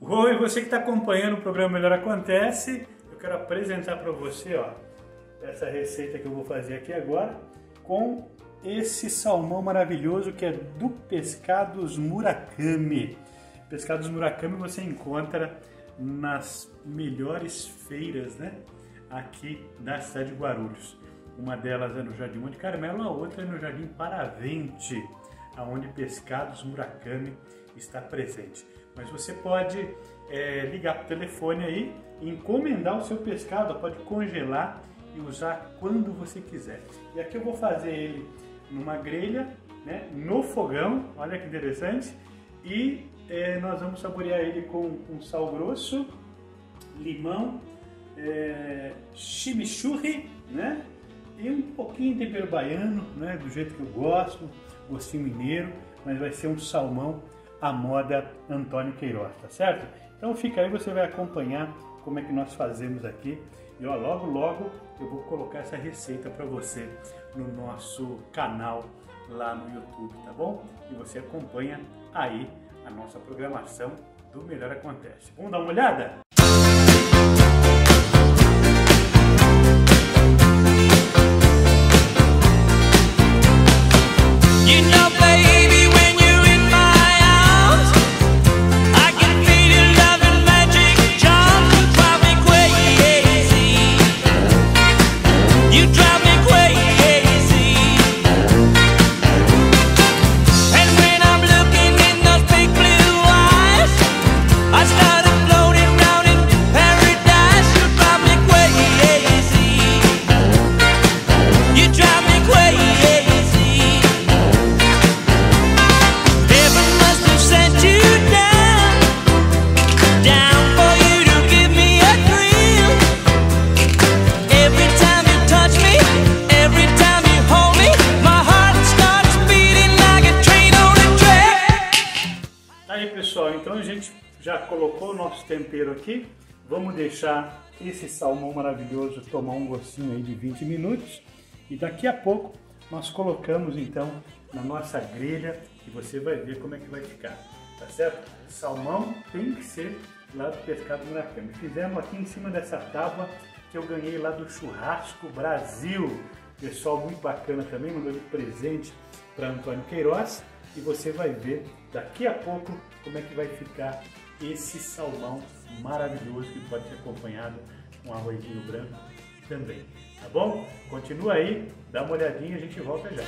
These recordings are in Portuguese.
Oi, você que está acompanhando o programa Melhor Acontece, eu quero apresentar para você, ó, essa receita que eu vou fazer aqui agora com esse salmão maravilhoso que é do Pescados Murakami. Pescados Murakami você encontra nas melhores feiras, né, aqui da cidade de Guarulhos. Uma delas é no Jardim Monte Carmelo, a outra é no Jardim Paravente, onde Pescados Murakami está presente. Mas você pode ligar para o telefone aí e encomendar o seu pescado, pode congelar e usar quando você quiser. E aqui eu vou fazer ele numa grelha, né, no fogão, olha que interessante, e nós vamos saborear ele com sal grosso, limão, chimichurri, né, e um pouquinho de tempero baiano, né, do jeito que eu gosto, gostinho mineiro, mas vai ser um salmão à moda Antônio Queiroz, tá certo? Então fica aí, você vai acompanhar como é que nós fazemos aqui. E ó, logo logo eu vou colocar essa receita para você no nosso canal lá no YouTube, tá bom? E você acompanha aí a nossa programação do Melhor Acontece. Vamos dar uma olhada? Então a gente já colocou o nosso tempero aqui, vamos deixar esse salmão maravilhoso tomar um gostinho aí de 20 minutos e daqui a pouco nós colocamos então na nossa grelha e você vai ver como é que vai ficar, tá certo? Salmão tem que ser lá do Pescado Murakami. Fizemos aqui em cima dessa tábua que eu ganhei lá do Churrasco Brasil, pessoal muito bacana também, mandou de presente para Antônio Queiroz. E você vai ver daqui a pouco como é que vai ficar esse salmão maravilhoso que pode ser acompanhado com arrozinho branco também, tá bom? Continua aí, dá uma olhadinha e a gente volta já.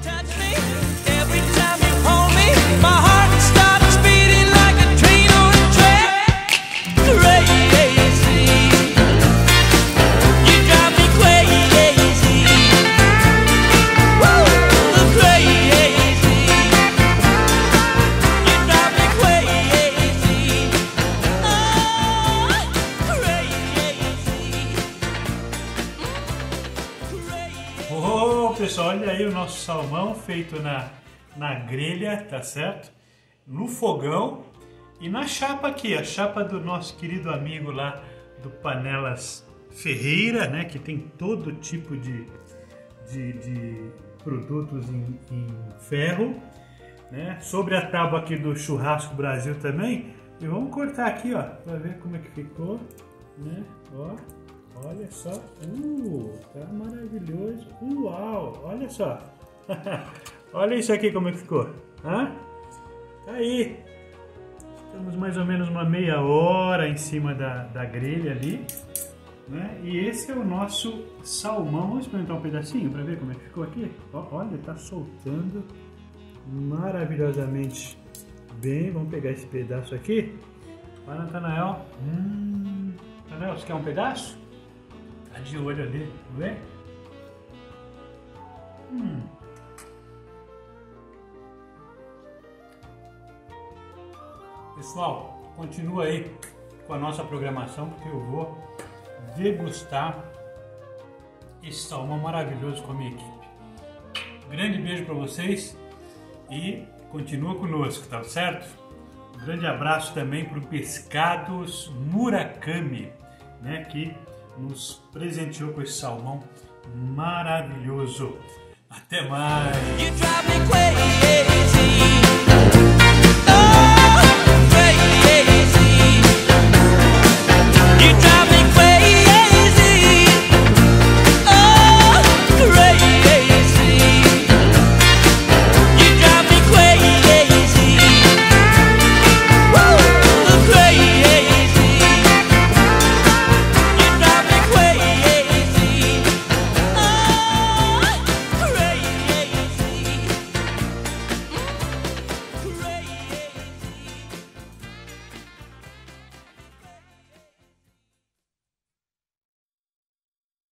Pessoal, olha aí o nosso salmão feito na grelha, tá certo? No fogão e na chapa aqui, a chapa do nosso querido amigo lá do Panelas Ferreira, né? Que tem todo tipo de produtos em ferro, né? Sobre a tábua aqui do Churrasco Brasil também. E vamos cortar aqui, ó, para ver como é que ficou, né? Ó. Olha só, tá maravilhoso, uau, olha só, olha isso aqui como é que ficou, tá aí, estamos mais ou menos uma meia hora em cima da grelha ali, né? E esse é o nosso salmão, vamos experimentar um pedacinho para ver como é que ficou aqui, olha, tá soltando maravilhosamente bem, vamos pegar esse pedaço aqui, vai Natanael, Natanael, você quer um pedaço? Tá de olho ali, vê? Pessoal, continua aí com a nossa programação porque eu vou degustar esse salmão maravilhoso com a minha equipe. Grande beijo para vocês e continua conosco, tá certo? Um grande abraço também para o Pescados Murakami, né, que nos presenteou com esse salmão maravilhoso. Até mais!